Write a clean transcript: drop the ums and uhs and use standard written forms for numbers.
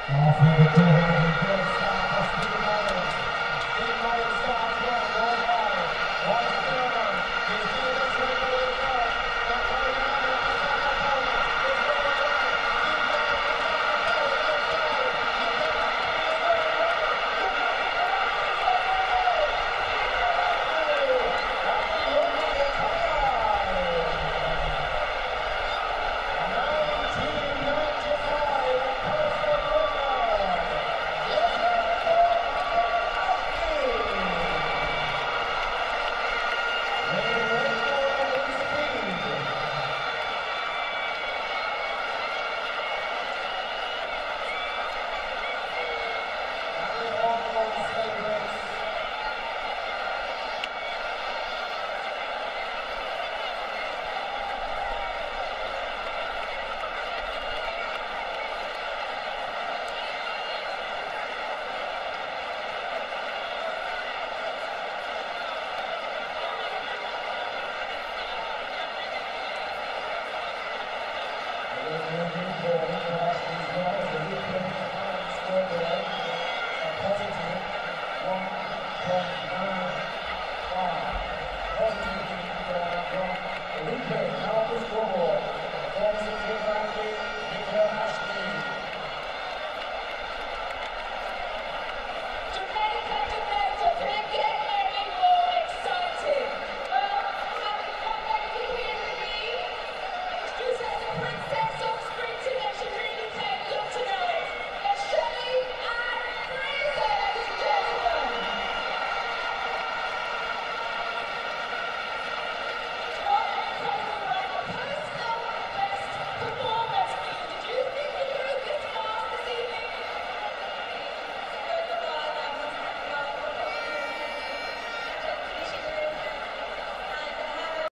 Off in the 200 good stop for Steve Myers. Steve Myers stops one, goes by. One seven. He's doing this regular cut. The play runner of the second opponent is going right. Steve Myers is on the ball. Left side. He gets it. He is going right. Look out the back. He's going to go. Off the hook for the tie. 1995 at Costa Rica. Let's go, Rocky! They went for it in speed. California's favorites. One point nine.